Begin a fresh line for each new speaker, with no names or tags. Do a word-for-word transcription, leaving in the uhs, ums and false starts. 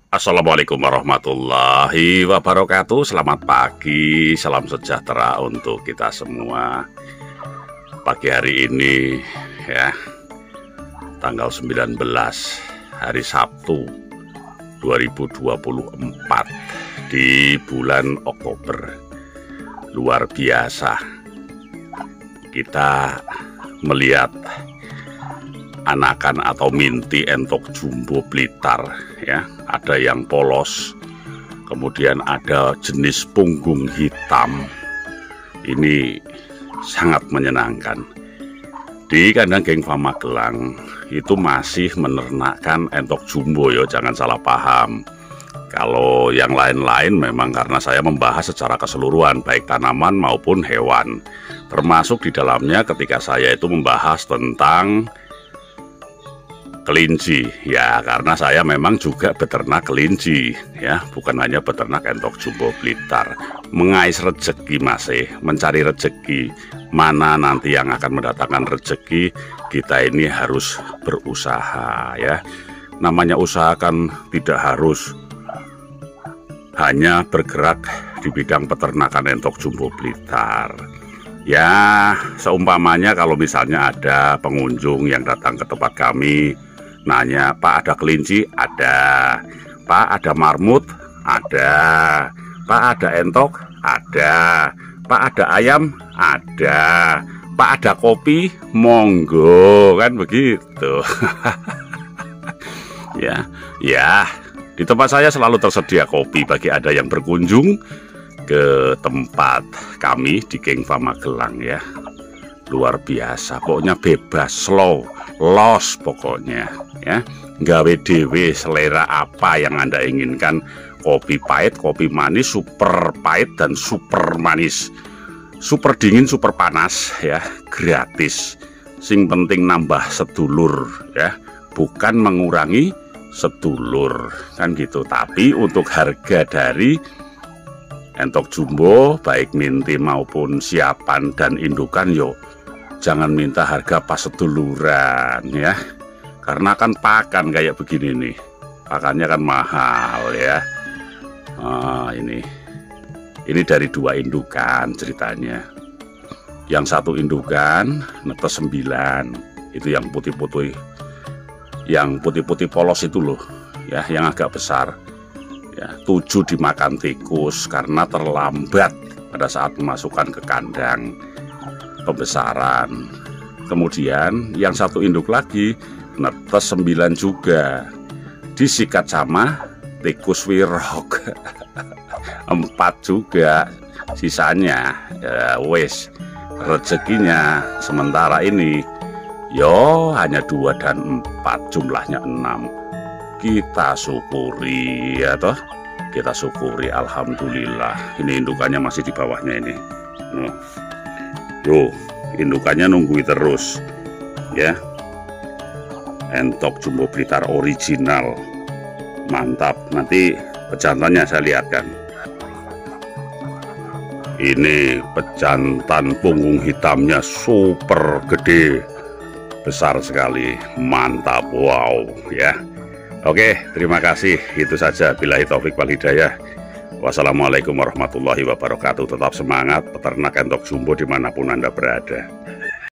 Assalamualaikum warahmatullahi wabarakatuh. Selamat pagi, salam sejahtera untuk kita semua. Pagi hari ini ya, tanggal sembilan belas hari Sabtu dua ribu dua puluh empat di bulan Oktober. Luar biasa kita melihat anakan atau minti entok jumbo Blitar ya, ada yang polos, kemudian ada jenis punggung hitam. Ini sangat menyenangkan. Di kandang Geng Fama Gelang itu masih menernakkan entok jumbo ya, jangan salah paham. Kalau yang lain-lain memang karena saya membahas secara keseluruhan baik tanaman maupun hewan, termasuk di dalamnya ketika saya itu membahas tentang kelinci ya, karena saya memang juga beternak kelinci ya, bukan hanya beternak entok jumbo Blitar. Mengais rezeki masih mencari rezeki, mana nanti yang akan mendatangkan rezeki, kita ini harus berusaha ya. Namanya usaha kan tidak harus hanya bergerak di bidang peternakan entok jumbo Blitar. Ya, seumpamanya kalau misalnya ada pengunjung yang datang ke tempat kami nanya, Pak ada kelinci? Ada. Pak ada marmut? Ada. Pak ada entok? Ada. Pak ada ayam? Ada. Pak ada kopi? Monggo, kan begitu. Ya, ya. Di tempat saya selalu tersedia kopi bagi ada yang berkunjung ke tempat kami di Geng Fama Gelang ya. Luar biasa, pokoknya bebas, slow, los pokoknya ya. Gawe dewe selera apa yang Anda inginkan, kopi pahit, kopi manis, super pahit dan super manis, super dingin, super panas ya, gratis. Sing penting nambah sedulur ya, bukan mengurangi sedulur kan gitu. Tapi untuk harga dari entok jumbo baik minti maupun siapan dan indukan yo, jangan minta harga pas seduluran ya, karena kan pakan kayak begini nih, pakannya kan mahal ya. Nah, ini ini dari dua indukan ceritanya. Yang satu indukan netes sembilan, itu yang putih-putih, yang putih-putih polos itu loh ya, yang agak besar ya. Tujuh dimakan tikus karena terlambat pada saat memasukkan ke kandang pembesaran. Kemudian yang satu induk lagi netes sembilan juga, disikat sama tikus wirok empat juga sisanya ya, wes rezekinya sementara ini yo hanya dua dan empat, jumlahnya enam. Kita syukuri ya toh, kita syukuri, alhamdulillah. Ini indukannya masih di bawahnya ini. Nuh. Tuh, indukannya nunggui terus ya. Entok jumbo Blitar original, mantap. Nanti pejantannya saya lihatkan. Ini pejantan punggung hitamnya super gede, besar sekali, mantap, wow ya. Oke, terima kasih. Itu saja. Billahi taufik wal hidayah. Wassalamualaikum warahmatullahi wabarakatuh. Tetap semangat peternak entok jumbo dimanapun Anda berada.